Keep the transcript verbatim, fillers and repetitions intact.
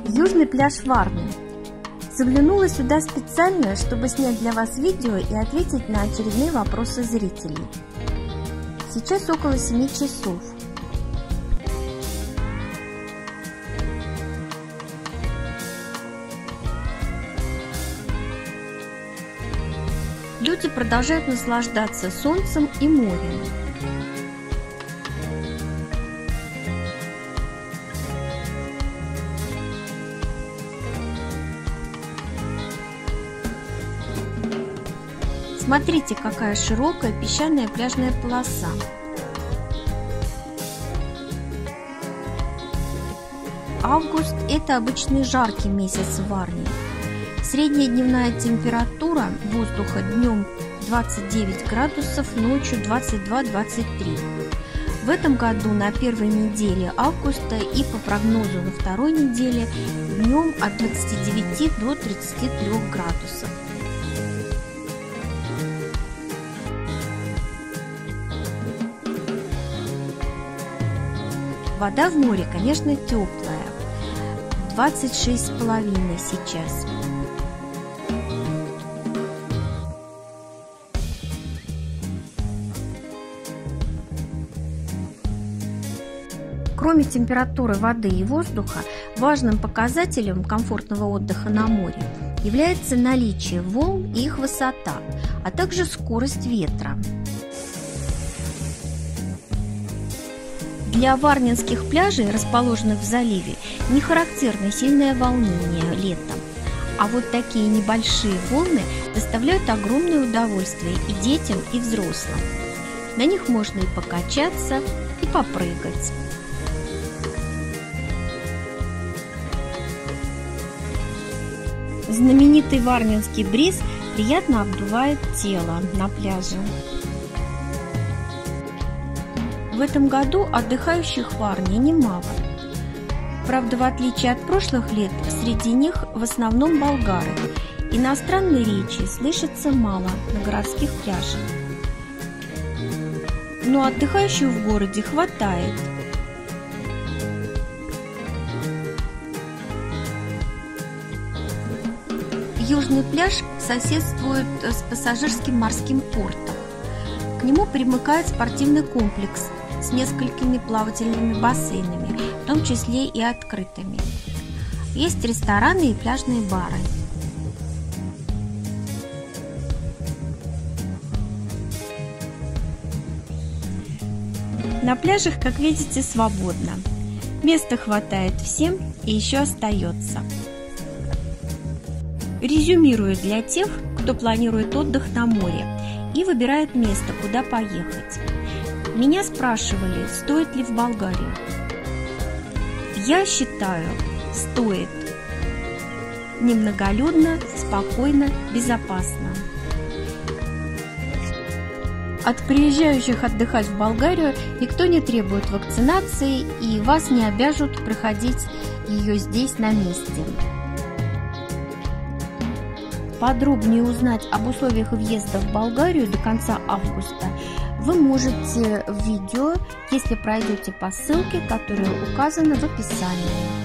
Южный пляж Варны. Заглянула сюда специально, чтобы снять для вас видео и ответить на очередные вопросы зрителей. Сейчас около семи часов. Люди продолжают наслаждаться солнцем и морем. Смотрите, какая широкая песчаная пляжная полоса. Август – это обычный жаркий месяц в Варне. Средняя дневная температура воздуха днем двадцать девять градусов, ночью двадцать два — двадцать три. В этом году на первой неделе августа и по прогнозу на второй неделе днем от двадцати девяти до тридцати трёх градусов. Вода в море, конечно, теплая, двадцать шесть с половиной сейчас. Кроме температуры воды и воздуха, важным показателем комфортного отдыха на море является наличие волн и их высота, а также скорость ветра. Для варнинских пляжей, расположенных в заливе, не характерно сильное волнение летом, а вот такие небольшие волны доставляют огромное удовольствие и детям, и взрослым. На них можно и покачаться, и попрыгать. Знаменитый варнинский бриз приятно обдувает тело на пляже. В этом году отдыхающих в Варне немало. Правда, в отличие от прошлых лет, среди них в основном болгары. Иностранной речи слышится мало на городских пляжах. Но отдыхающих в городе хватает. Южный пляж соседствует с пассажирским морским портом. К нему примыкает спортивный комплекс с несколькими плавательными бассейнами, в том числе и открытыми. Есть рестораны и пляжные бары. На пляжах, как видите, свободно. Места хватает всем и еще остается. Резюмирую для тех, кто планирует отдых на море и выбирает место, куда поехать. Меня спрашивали, стоит ли в Болгарию. Я считаю, стоит. Немноголюдно, спокойно, безопасно. От приезжающих отдыхать в Болгарию никто не требует вакцинации и вас не обяжут проходить ее здесь на месте. Подробнее узнать об условиях въезда в Болгарию до конца августа вы можете в видео, если пройдете по ссылке, которая указана в описании.